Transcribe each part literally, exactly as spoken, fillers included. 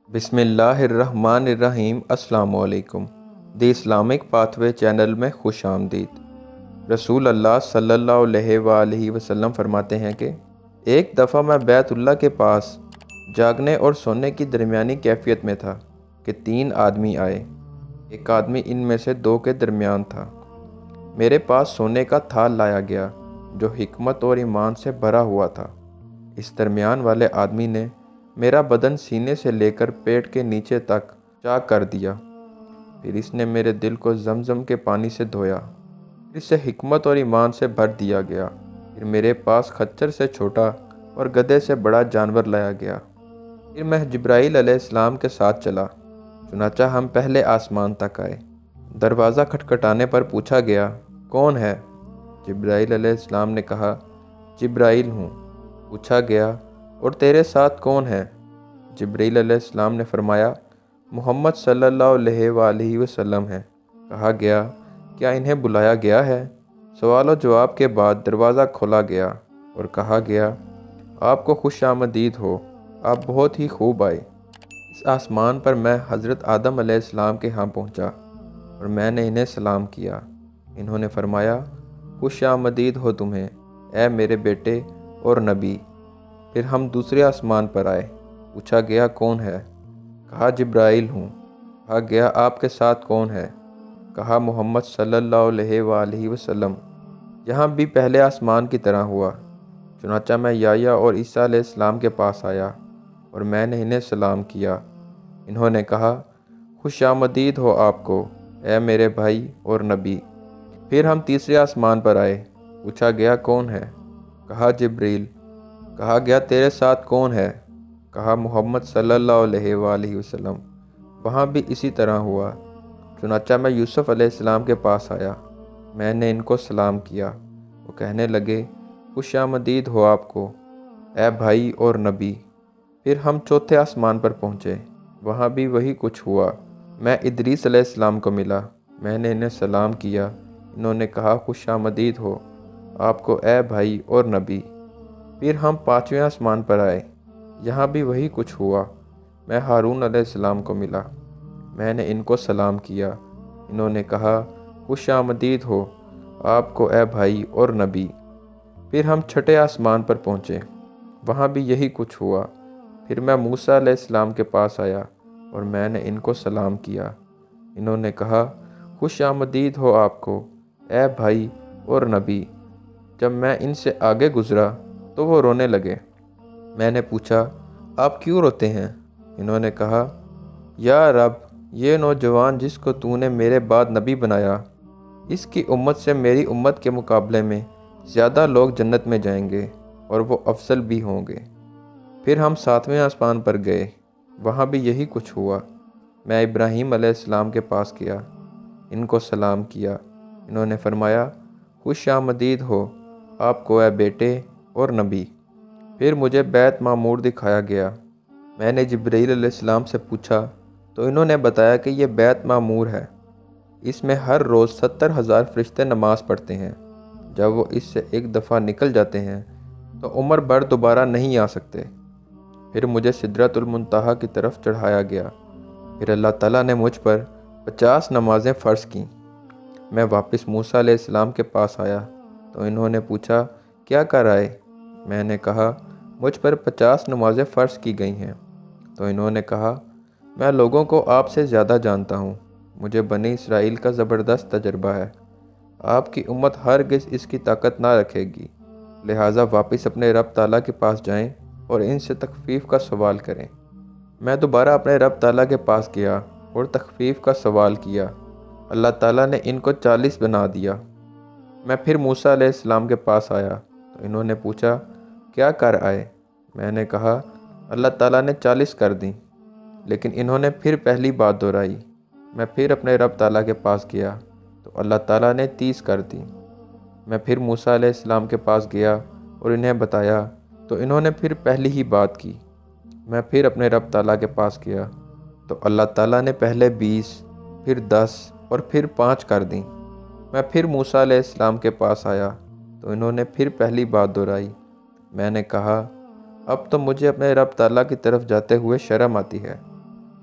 बिस्मिल्लाहिर्रहमानिर्रहीम। अस्सलाम वालेकुम। दी इस्लामिक पाथवे चैनल में खुश आमदीद। रसूल अल्लाह सल्लल्लाहु अलैहि वसल्लम फरमाते हैं कि एक दफ़ा मैं बैतुल्लाह के पास जागने और सोने की दरमियानी कैफियत में था कि तीन आदमी आए। एक आदमी इनमें से दो के दरमियान था। मेरे पास सोने का थाल लाया गया जो हिकमत और ईमान से भरा हुआ था। इस दरमियान वाले आदमी ने मेरा बदन सीने से लेकर पेट के नीचे तक चाक कर दिया। फिर इसने मेरे दिल को जमजम के पानी से धोया। फिर इसे हिकमत और ईमान से भर दिया गया। फिर मेरे पास खच्चर से छोटा और गधे से बड़ा जानवर लाया गया। फिर मैं जिब्राईल अलैहिस्सलाम के साथ चला। चुनाचा हम पहले आसमान तक आए। दरवाज़ा खटखटाने पर पूछा गया, कौन है? जिब्राईल अलैहिस्सलाम ने कहा, जिब्राईल हूँ। पूछा गया, और तेरे साथ कौन है? जिब्रील अलैहिस्सलाम ने फरमाया, मोहम्मद सल्लल्लाहु अलैहि वसल्लम है। कहा गया, क्या इन्हें बुलाया गया है? सवाल और जवाब के बाद दरवाज़ा खोला गया और कहा गया, आपको खुश आमदीद हो, आप बहुत ही खूब आए। इस आसमान पर मैं हज़रत आदम अलैहिस्सलाम के यहाँ पहुँचा और मैंने इन्हें सलाम किया। इन्होंने फरमाया, खुश आमदीद हो तुम्हें, ए मेरे बेटे और नबी। फिर हम दूसरे आसमान पर आए। पूछा गया, कौन है? कहा, जिब्राईल हूँ। कहा गया, आपके साथ कौन है? कहा, मोहम्मद सल्लल्लाहु अलैहि वसल्लम। यहाँ भी पहले आसमान की तरह हुआ। चुनाचा मैं याह्या और ईसा अलैहिस्सलाम के पास आया और मैंने इन्हें सलाम किया। इन्होंने कहा, खुश आमदीद हो आपको, ए मेरे भाई और नबी। फिर हम तीसरे आसमान पर आए। पूछा गया, कौन है? कहा, जिब्रील। कहा गया, तेरे साथ कौन है? कहा, मोहम्मद सल्लल्लाहु अलैहि वसल्लम। वहाँ भी इसी तरह हुआ। चुनाचा मैं यूसुफ अलैहिस्सलाम के पास आया। मैंने इनको सलाम किया। वो कहने लगे, खुश आमदीद हो आपको, ए भाई और नबी। फिर हम चौथे आसमान पर पहुँचे। वहाँ भी वही कुछ हुआ। मैं इदरीस अलैहिस्सलाम को मिला। मैंने इन्हें सलाम किया। इन्होंने कहा, खुश आमदीद हो आपको, ए भाई और नबी। फिर हम पाँचवें आसमान पर आए। यहाँ भी वही कुछ हुआ। मैं हारून अलैहिस्सलाम को मिला। मैंने इनको सलाम किया। इन्होंने कहा, खुश आमदीद हो आपको, ए भाई और नबी। फिर हम छठे आसमान पर पहुँचे। वहाँ भी यही कुछ हुआ। फिर मैं मूसा अलैहिस्सलाम के पास आया और मैंने इनको सलाम किया। इन्होंने कहा, खुश आमदीद हो आपको, ए भाई और नबी। जब मैं इनसे आगे गुज़रा तो वो रोने लगे। मैंने पूछा, आप क्यों रोते हैं? इन्होंने कहा, या रब, ये नौजवान जिसको तूने मेरे बाद नबी बनाया, इसकी उम्मत से मेरी उम्मत के मुकाबले में ज़्यादा लोग जन्नत में जाएंगे और वो अफजल भी होंगे। फिर हम सातवें आसमान पर गए। वहाँ भी यही कुछ हुआ। मैं इब्राहीम अलैहिस्सलाम के पास गया। इनको सलाम किया। इन्होंने फरमाया, खुश आमदीद हो आपको, ए बेटे और नबी। फिर मुझे बैत मामूर दिखाया गया। मैंने जिब्रील अलैहिस्सलाम से पूछा तो इन्होंने बताया कि यह बैत मामूर है। इसमें हर रोज़ सत्तर हज़ार फरिश्ते नमाज पढ़ते हैं। जब वो इससे एक दफ़ा निकल जाते हैं तो उम्र भर दोबारा नहीं आ सकते। फिर मुझे सिदरतुल मुंतहा की तरफ चढ़ाया गया। फिर अल्लाह ताला ने मुझ पर पचास नमाज़ें फ़र्ज़ की। मैं वापस मूसा अलैहिस्सलाम के पास आया तो इन्होंने पूछा, क्या कर आए? मैंने कहा, मुझ पर पचास नमाज़ें फ़र्ज़ की गई हैं। तो इन्होंने कहा, मैं लोगों को आपसे ज़्यादा जानता हूँ। मुझे बनी इसराइल का ज़बरदस्त तजर्बा है। आपकी उम्मत हरगिज़ इसकी ताकत ना रखेगी। लिहाजा वापस अपने रब ताला के पास जाएं और इनसे तखफ़ीफ़ का सवाल करें। मैं दोबारा अपने रब ताला के पास गया और तखफ़ीफ़ का सवाल किया। अल्लाह ताला ने इनको चालीस बना दिया। मैं फिर मूसा अलैहिस्सलाम के पास आया तो इन्होंने पूछा, क्या कर आए? मैंने कहा, अल्लाह ताला ने चालीस कर दी। लेकिन इन्होंने फिर पहली बात दोहराई। मैं फिर अपने रब ताला के पास गया तो अल्लाह ताला ने तीस कर दी। मैं फिर मूसा अलैहिस्सलाम के पास गया और इन्हें बताया तो इन्होंने फिर पहली ही बात की। मैं फिर अपने रब ताला के पास गया तो अल्लाह ताला ने पहले बीस, फिर दस और फिर पाँच कर दी। मैं फिर मूसा अलैहिस्सलाम के पास आया तो इन्होंने फिर पहली बात दोहराई। मैंने कहा, अब तो मुझे अपने रब ताला की तरफ जाते हुए शर्म आती है।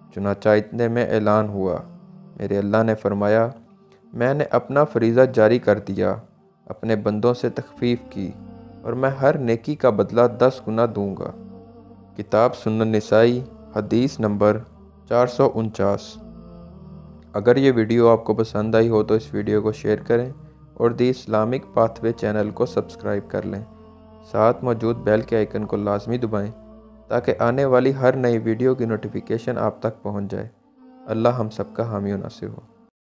چنانچہ اتنے میں اعلان ہوا، میرے اللہ نے فرمایا، میں نے اپنا فریضہ جاری کر دیا، اپنے بندوں سے تخفیف کی اور میں ہر نیکی کا بدلہ دس گنا دوں گا۔ کتاب سنن نسائی، حدیث نمبر چار سو انچاس۔ اگر یہ ویڈیو آپ کو پسند آئی ہو تو اس ویڈیو کو شیئر کریں اور the Islamic pathway channel کو سبسکرائب کر لیں۔ ساتھ موجود بیل کے آئیکن کو لازمی دبائیں تاکہ آنے والی ہر نئی ویڈیو کی نوٹیفیکیشن آپ تک پہنچ جائے۔ اللہ ہم سب کا حامی و ناصر ہو۔